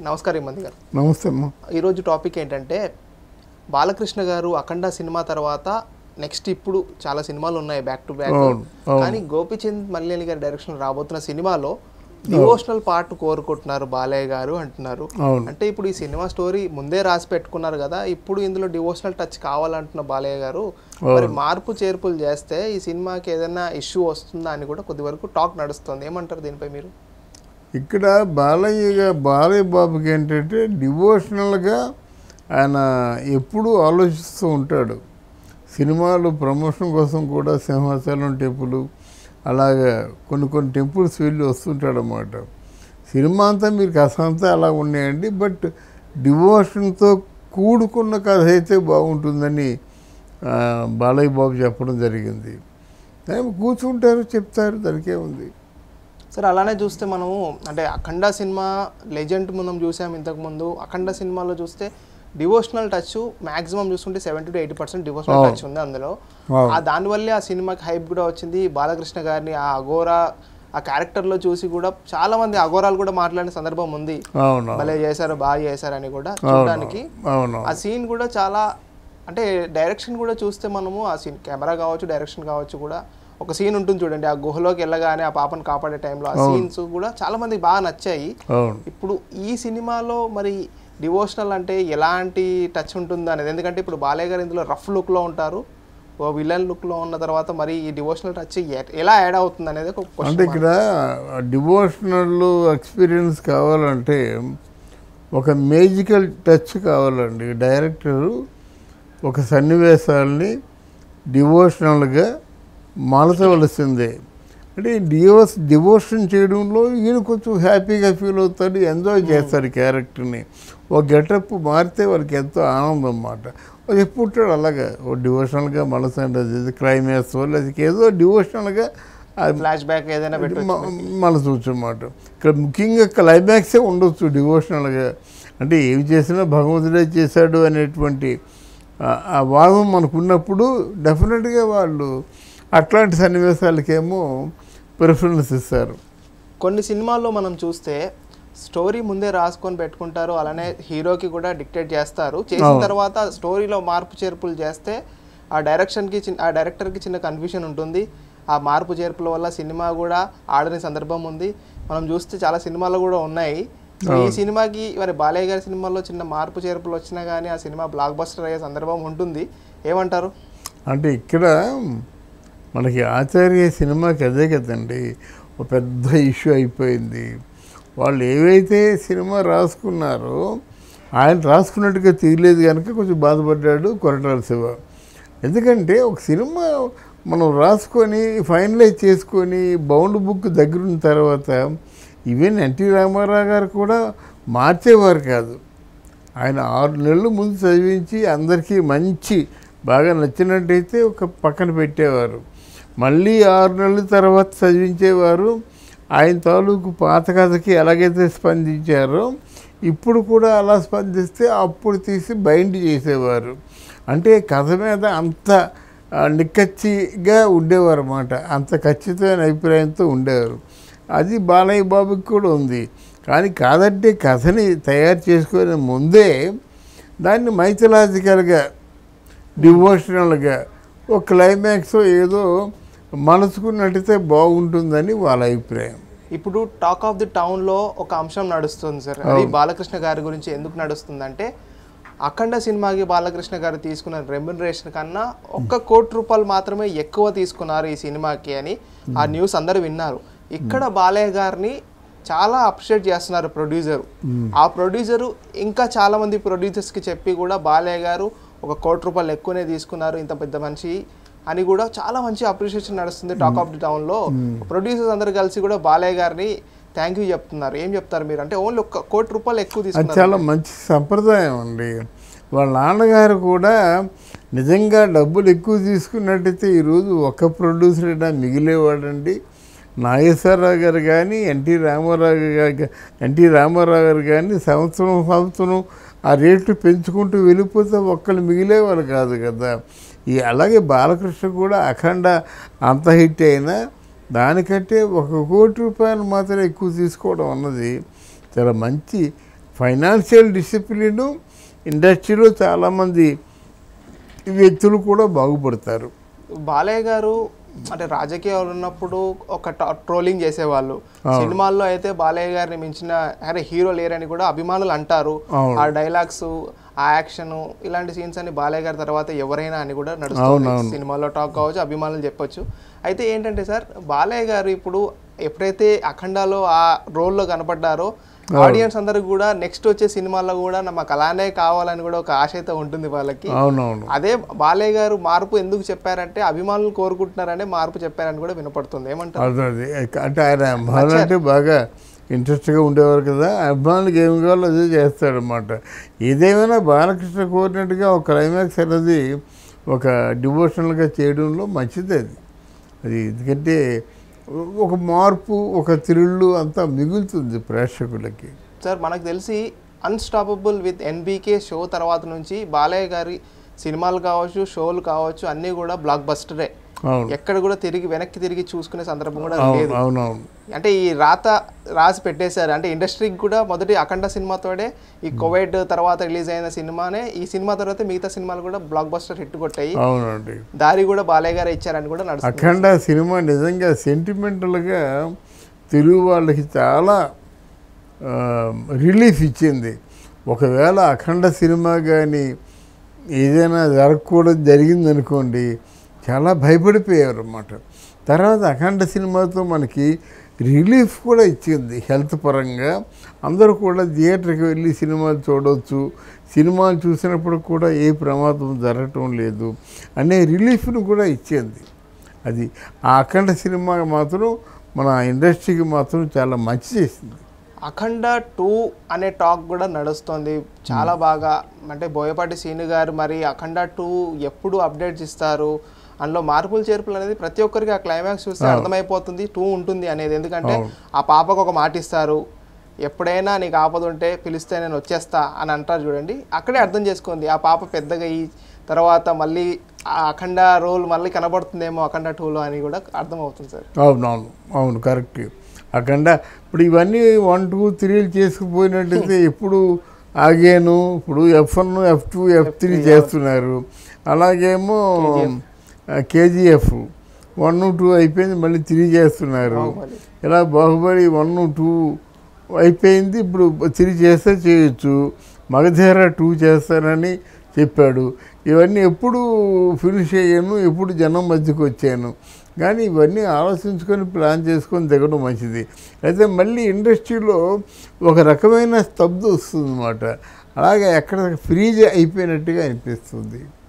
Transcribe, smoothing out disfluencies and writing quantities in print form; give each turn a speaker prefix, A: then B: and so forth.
A: నమస్కారం ఇమ్మంది గారు.
B: నమస్తే అమ్మా.
A: ఈరోజు టాపిక్ ఏంటంటే బాలకృష్ణ గారు అఖండ సినిమా తర్వాత నెక్స్ట్ ఇప్పుడు చాలా సినిమాలు ఉన్నాయి బ్యాక్ టు బ్యాక్. కానీ గోపీచంద్ మల్లేని గారి డైరెక్షన్ రాబోతున్న సినిమాలో డివోషనల్ పార్ట్ కోరుకుంటున్నారు బాలయ్య గారు అంటున్నారు. అంటే ఇప్పుడు ఈ సినిమా స్టోరీ ముందే రాసి పెట్టుకున్నారు కదా, ఇప్పుడు ఇందులో డివోషనల్ టచ్ కావాలంటున్న బాలయ్య గారు మరి మార్పు చేర్పులు చేస్తే ఈ సినిమాకి ఏదైనా ఇష్యూ వస్తుందా అని కూడా కొద్ది వరకు టాక్ నడుస్తుంది. ఏమంటారు దీనిపై మీరు?
B: ఇక్కడ బాలయ్య బాబుకి ఏంటంటే డివోషనల్గా ఆయన ఎప్పుడూ ఆలోచిస్తూ ఉంటాడు. సినిమాలు ప్రమోషన్ కోసం కూడా సింహాచలం టెంపుల్ అలాగే కొన్ని టెంపుల్స్ వెళ్ళి వస్తుంటాడు అన్నమాట. సినిమా అంతా మీరు కథ అంతా అలా ఉన్నాయండి, బట్ డివోషన్తో కూడుకున్న కథ అయితే బాగుంటుందని బాలయ్య బాబు చెప్పడం జరిగింది. కూర్చుంటారు, చెప్తారు, దానికే ఉంది.
A: సరే, అలానే చూస్తే మనము అంటే అఖండ సినిమా లెజెండ్ మనం చూసాం ఇంతకుముందు. అఖండ సినిమాలో చూస్తే డివోషనల్ టచ్ మ్యాక్సిమం చూసుకుంటే 70 to 80% డివోషనల్ టచ్ ఉంది అందులో. దానివల్లే ఆ సినిమాకి హైప్ కూడా వచ్చింది. బాలకృష్ణ గారిని ఆ అఘోరా ఆ క్యారెక్టర్లో చూసి కూడా చాలా మంది అఘోరాలు కూడా మాట్లాడిన సందర్భం ఉంది. భలే చేశారు, బాగా చేశారు అని కూడా చూడడానికి. ఆ సీన్ కూడా చాలా అంటే డైరెక్షన్ కూడా చూస్తే మనము ఆ సీన్ కెమెరా కావచ్చు, డైరెక్షన్ కావచ్చు కూడా ఒక సీన్ ఉంటుంది చూడండి, ఆ గుహలోకి వెళ్ళగానే ఆ పాపను కాపాడే టైంలో ఆ సీన్స్ కూడా చాలా మందికి బాగా నచ్చాయి. ఇప్పుడు ఈ సినిమాలో మరి డివోషనల్ అంటే ఎలాంటి టచ్ ఉంటుంది అనేది, ఎందుకంటే ఇప్పుడు బాలయ్య గారు ఇందులో రఫ్ లుక్లో ఉంటారు, ఓ విలన్ లుక్లో ఉన్న తర్వాత మరి ఈ డివోషనల్ టచ్ ఎలా యాడ్ అవుతుంది అనేది ఒక క్వశ్చన్.
B: అంటే ఇక్కడ డివోషనల్ ఎక్స్పీరియన్స్ కావాలంటే ఒక మ్యాజికల్ టచ్ కావాలండి. డైరెక్టరు ఒక సన్నివేశాలని డివోషనల్గా మార్చవలసిందే. అంటే డివోషన్ చేయడంలో ఈయన కొంచెం హ్యాపీగా ఫీల్ అవుతాడు, ఎంజాయ్ చేస్తాడు క్యారెక్టర్ని. ఒక గెటప్ మారితే వాళ్ళకి ఎంతో ఆనందం అన్నమాట. అది ఎప్పుడుంటాడు అలాగా ఓ డివోషనల్గా మనసు క్లైమాక్స్ వల్ల అది ఏదో డివోషనల్గా
A: ఫ్లాష్ బ్యాక్ ఏదైనా
B: మనసు అన్నమాట. ఇక్కడ ముఖ్యంగా క్లైమాక్సే ఉండొచ్చు డివోషనల్గా. అంటే ఏమి చేసినా భగవంతుడే చేశాడు అనేటువంటి ఆ వాదం మనకున్నప్పుడు డెఫినెట్గా వాళ్ళు అట్లాంటి సన్నివేశాలకేమో ప్రిఫరెన్స్ ఇస్తారు.
A: కొన్ని సినిమాల్లో మనం చూస్తే స్టోరీ ముందే రాసుకొని పెట్టుకుంటారు, అలానే హీరోకి కూడా డిక్టేట్ చేస్తారు. చేసిన తర్వాత స్టోరీలో మార్పు చేర్పులు చేస్తే ఆ డైరెక్టర్కి చిన్న కన్ఫ్యూషన్ ఉంటుంది. ఆ మార్పు చేర్పుల వల్ల సినిమా కూడా ఆడని సందర్భం ఉంది. మనం చూస్తే చాలా సినిమాలు కూడా ఉన్నాయి. ఈ సినిమాకి మరి బాలయ్య గారి సినిమాలో చిన్న మార్పు చేర్పులు వచ్చినా కానీ ఆ సినిమా బ్లాక్ బస్టర్ అయ్యే సందర్భం ఉంటుంది. ఏమంటారు?
B: అంటే ఇక్కడ మనకి ఆచార్య సినిమాకి అదే కదండి ఒక పెద్ద ఇష్యూ అయిపోయింది. వాళ్ళు ఏవైతే సినిమా రాసుకున్నారో ఆయన రాసుకున్నట్టుగా తీయలేదు కనుక కొంచెం బాధపడ్డాడు కొరటాల శివ. ఎందుకంటే ఒక సినిమా మనం రాసుకొని ఫైనలైజ్ చేసుకొని బౌండ్ బుక్ దగ్గరున్న తర్వాత ఈవెన్ ఎన్టీ రామారావు గారు కూడా మార్చేవారు కాదు. ఆయన 6 నెలలు ముందు చదివించి అందరికీ మంచి బాగా నచ్చినట్టయితే ఒక పక్కన పెట్టేవారు. మళ్ళీ 6 నెలల తర్వాత చదివించేవారు. ఆయన తాలూకు పాత కథకి ఎలాగైతే స్పందించారో ఇప్పుడు కూడా అలా స్పందిస్తే అప్పుడు తీసి బైండ్ చేసేవారు. అంటే కథ మీద అంత నిక్కచ్చిగా ఉండేవారు అన్నమాట. అంత ఖచ్చితమైన అభిప్రాయంతో ఉండేవారు. అది బాలయ్య బాబుకి కూడా ఉంది. కానీ కాదంటే కథని తయారు చేసుకునే ముందే దాన్ని మైథలాజికల్గా డివోషనల్గా ఒక క్లైమాక్స్ ఏదో మనసుకున్నట్టయితే బాగుంటుందని వాళ్ళ అభిప్రాయం.
A: ఇప్పుడు టాక్ ఆఫ్ ది టౌన్లో ఒక అంశం నడుస్తుంది సార్, అది బాలకృష్ణ గారి గురించి. ఎందుకు నడుస్తుందంటే అఖండ సినిమాకి బాలకృష్ణ గారు తీసుకున్న రెమ్యునరేషన్ కన్నా 1 కోటి రూపాయలు మాత్రమే ఎక్కువ తీసుకున్నారు ఈ సినిమాకి అని ఆ న్యూస్ అందరూ విన్నారు. ఇక్కడ బాలయ్య గారిని చాలా అప్రిషియేట్ చేస్తున్నారు ప్రొడ్యూసరు. ఆ ప్రొడ్యూసరు ఇంకా చాలా మంది ప్రొడ్యూసర్స్కి చెప్పి కూడా బాలయ్య గారు 1 కోటి రూపాయలు ఎక్కువనే తీసుకున్నారు, ఇంత పెద్ద మనిషి అని కూడా చాలా మంచి అప్రిషియేషన్ నడుస్తుంది టాక్ ఆఫ్ ది టౌన్లో. ప్రొడ్యూసర్స్ అందరు కలిసి కూడా బాలయ్య గారిని థ్యాంక్ యూ చెప్తున్నారు. ఏం చెప్తారు మీరు? అంటే ఓన్లీ 1 కోటి రూపాయలు ఎక్కువ తీసుకున్నారు.
B: చాలా మంచి సంప్రదాయం అండి. వాళ్ళ నాన్నగారు కూడా నిజంగా డబ్బులు ఎక్కువ తీసుకున్నట్టయితే ఈరోజు ఒక ప్రొడ్యూసర్ అయినా మిగిలేవాడండి. నాగేశ్వరరావు గారు కానీ ఎన్టీ రామారావు గారు కానీ సంవత్సరం ఆ రేట్లు పెంచుకుంటూ వెళ్ళిపోతే ఒక్కళ్ళు మిగిలేవారు కాదు కదా. అలాగే బాలకృష్ణ కూడా అఖండ అంత హిట్ అయినా దానికంటే 1 కోటి రూపాయలు మాత్రం ఎక్కువ తీసుకోవడం అన్నది చాలా మంచి ఫైనాన్షియల్ డిసిప్లిను ఇండస్ట్రీలో చాలామంది వ్యక్తులు కూడా బాగుపడతారు.
A: బాలయ్య గారు అంటే రాజకీయాలు ఉన్నప్పుడు ఒక ట్రోలింగ్ చేసేవాళ్ళు, సినిమాల్లో అయితే బాలయ్య గారిని మించిన అరే హీరో లేరని కూడా అభిమానులు అంటారు. ఆ డైలాగ్స్, ఆ యాక్షన్, ఇలాంటి సీన్స్ అని బాలయ్య గారి తర్వాత ఎవరైనా అని కూడా నడుస్తుంది. సినిమాలో టాక్ కావచ్చు, అభిమానులు చెప్పొచ్చు. అయితే ఏంటంటే సార్, బాలయ్య గారు ఇప్పుడు ఎప్పుడైతే అఖండాలో ఆ రోల్లో కనపడ్డారో ఆడియన్స్ అందరికి కూడా నెక్స్ట్ వచ్చే సినిమాల్లో కూడా మాకు అలానే కావాలని కూడా ఒక ఆశ అయితే ఉంటుంది వాళ్ళకి. అదే బాలయ్య గారు మార్పు ఎందుకు చెప్పారంటే అభిమానులు కోరుకుంటున్నారనే మార్పు చెప్పారని కూడా వినపడుతుంది. ఏమంటారు?
B: అంటే ఆయన అభిమానులు అంటే బాగా ఇంట్రెస్ట్గా ఉండేవారు కదా, అభిమానులకు ఏమి కావాలో అదే చేస్తాడనమాట. ఏదేమైనా బాలకృష్ణ కోరినట్టుగా ఒక క్లైమాక్స్ అనేది ఒక డివోషనల్గా చేయడంలో మంచిది అది. ఎందుకంటే ఒక మార్పు, ఒక థ్రిల్లు అంతా మిగులుతుంది ప్రేక్షకులకి.
A: సార్ మనకు తెలిసి అన్స్టాపబుల్ విత్ ఎన్బీకే షో తర్వాత నుంచి బాలయ్య గారి సినిమాలు కావచ్చు, షోలు కావచ్చు, అన్నీ కూడా బ్లాక్ బస్టరే. ఎక్కడ కూడా వెనక్కి తిరిగి చూసుకునే సందర్భం కూడా లేదు. అంటే ఈ రాసి పెట్టేశారు. అంటే ఇండస్ట్రీకి కూడా మొదటి అఖండ సినిమాతోనే, ఈ కోవిడ్ తర్వాత రిలీజ్ అయిన సినిమానే, ఈ సినిమా తర్వాత మిగతా సినిమాలు కూడా బ్లాక్ బస్టర్ హిట్ కొట్టాయి. దారి కూడా బాలయ్య గారు ఇచ్చారని కూడా నడుస్తుంది.
B: అఖండ సినిమా నిజంగా సెంటిమెంటల్గా తెలుగు వాళ్ళకి చాలా రిలీఫ్ ఇచ్చింది. ఒకవేళ అఖండ సినిమా కానీ ఏదైనా జరగకూడదు జరిగిందనుకోండి, చాలా భయపడిపోయారు అన్నమాట. తర్వాత అఖండ సినిమాతో మనకి రిలీఫ్ కూడా ఇచ్చింది హెల్త్ పరంగా. అందరూ కూడా థియేటర్కి వెళ్ళి సినిమాలు చూడవచ్చు, సినిమాలు చూసినప్పుడు కూడా ఏ ప్రమాదం జరగటం లేదు అనే రిలీఫ్ను కూడా ఇచ్చింది. అది ఆ అఖండ సినిమా మాత్రం మన ఇండస్ట్రీకి మాత్రం చాలా మంచి చేసింది.
A: అఖండ 2 అనే టాక్ కూడా నడుస్తుంది చాలా బాగా. అంటే బోయపాటి శ్రీను గారు మరి అఖండ 2 ఎప్పుడు అప్డేట్స్ ఇస్తారు, అందులో మార్పులు చేర్పులు అనేది ప్రతి ఒక్కరికి ఆ క్లైమాక్స్ చూస్తే అర్థమైపోతుంది 2 ఉంటుంది అనేది. ఎందుకంటే ఆ పాపకు ఒక మాట ఇస్తారు, ఎప్పుడైనా నీకు ఆపద ఉంటే పిలిస్తే నేను వచ్చేస్తా అని అంటారు చూడండి. అక్కడే అర్థం చేసుకోండి ఆ పాప పెద్దగా ఈ తర్వాత మళ్ళీ ఆ అఖండ రోల్ మళ్ళీ కనబడుతుందేమో అఖండ 2లో అని కూడా అర్థమవుతుంది సార్.
B: అవును కరెక్ట్. అఖండ ఇప్పుడు ఇవన్నీ 1, 2, 3 చేసుకుపోయినట్టయితే ఎప్పుడు ఆగాను. ఇప్పుడు F1, F2, F3 చేస్తున్నారు. అలాగేమో KGF 1, 2 అయిపోయింది, మళ్ళీ 3 చేస్తున్నారు. ఇలా బాహుబలి 1, 2 అయిపోయింది, ఇప్పుడు 3 చేస్తే చేయొచ్చు. మగధీర 2 చేస్తానని చెప్పాడు. ఇవన్నీ ఎప్పుడు ఫినిష్ అయ్యాను, ఎప్పుడు జనం మధ్యకు వచ్చాను. కానీ ఇవన్నీ ఆలోచించుకొని ప్లాన్ చేసుకొని దిగడం మంచిది. అయితే మళ్ళీ ఇండస్ట్రీలో ఒక రకమైన స్తబ్దు వస్తుంది అన్నమాట. అలాగే ఎక్కడ ఫ్రీజ్ అయిపోయినట్టుగా అనిపిస్తుంది.